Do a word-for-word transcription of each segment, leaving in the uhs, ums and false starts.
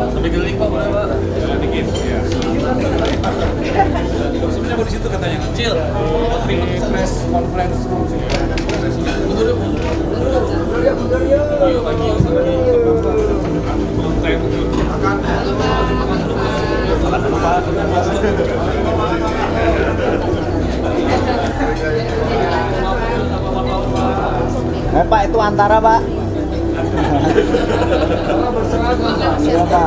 Sampai geliling Pak, boleh Pak? Jalan dikit, ya. Sebenarnya mau di situ katanya kecil. Di press conference room sini. Mundur yuk. Yuk pagi yuk sama nih. Konten itu. Salah lupa. Eh Pak, itu antara Pak. Iya Pak.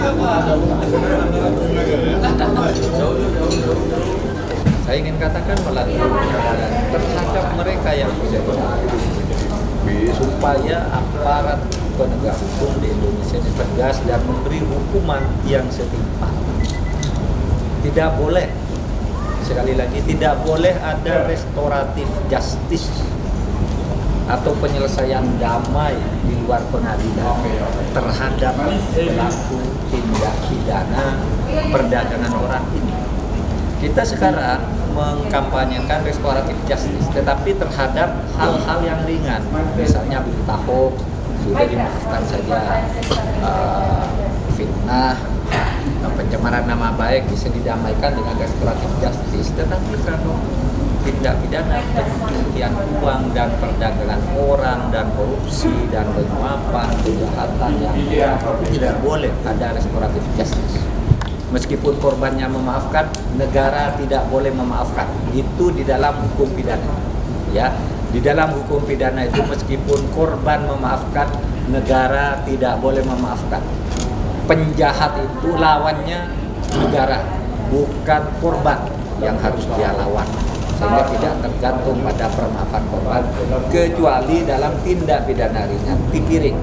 Saya ingin katakan melalui terhadap mereka yang tidak diakui supaya aparat penegak hukum di Indonesia ini tegas dan memberi hukuman yang setimpal. Tidak boleh, sekali lagi, tidak boleh ada restoratif justice atau penyelesaian damai di luar pengadilan terhadap pelaku tindak pidana perdagangan orang ini. Kita sekarang mengkampanyekan restoratif justice, tetapi terhadap hal-hal yang ringan, misalnya berita hoax sudah dimaafkan saja, uh, fitnah, pencemaran nama baik bisa didamaikan dengan restoratif justice. Tetapi kalau tindak pidana pencucian uang dan perdagangan orang dan korupsi dan penyuapan, kejahatan yang tidak, tidak boleh ada restoratif justice. Meskipun korbannya memaafkan, negara tidak boleh memaafkan. Itu di dalam hukum pidana. Ya, di dalam hukum pidana itu meskipun korban memaafkan, negara tidak boleh memaafkan. Penjahat itu lawannya negara, bukan korban yang harus dia lawan. Sehingga tidak tergantung pada permaafan korban, kecuali dalam tindak pidana ringan, pikiring.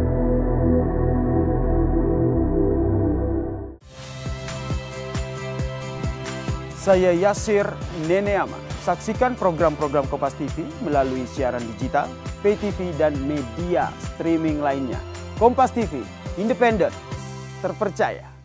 Saya Yasir Neneama. Saksikan program-program Kompas T V melalui siaran digital, pay T V, dan media streaming lainnya. Kompas T V, independen, terpercaya.